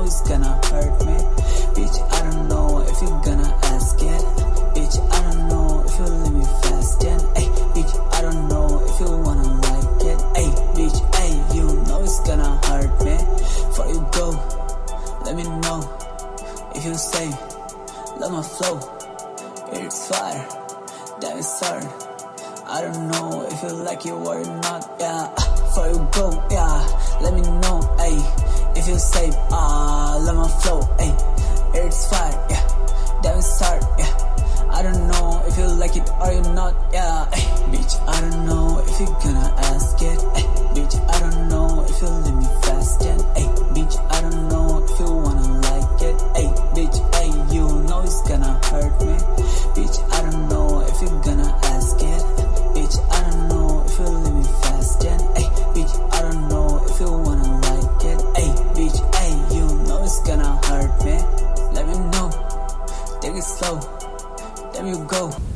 it's gonna hurt me. Bitch, I don't know if you're gonna ask it. Bitch, I don't know if you leave me fast and ay, bitch, I don't know if you wanna like it. Ay, bitch, ay, you know it's gonna hurt me. Before you go, let me know if you say, love my flow, it's fire, damn it's hard. I don't know if you like it or not, yeah. Before you go, yeah, let me know, ay, if you say, love my flow, ay, it's fire, yeah, damn it's hard, yeah. I don't know if you like it or you're not, yeah. Ay, bitch, I don't know if you're gonna ask it. Ay, bitch, I don't know if you leave me fast and ay, bitch, I don't know if you wanna like it. Ay, bitch, ay, you know it's gonna hurt me. Bitch, I don't know if you're gonna ask it. Bitch, I don't know if you leave me fast and ay, bitch, I don't know if you wanna like it. Ay, bitch, ay, you know it's gonna hurt me. Let me know, take it slow. There you go.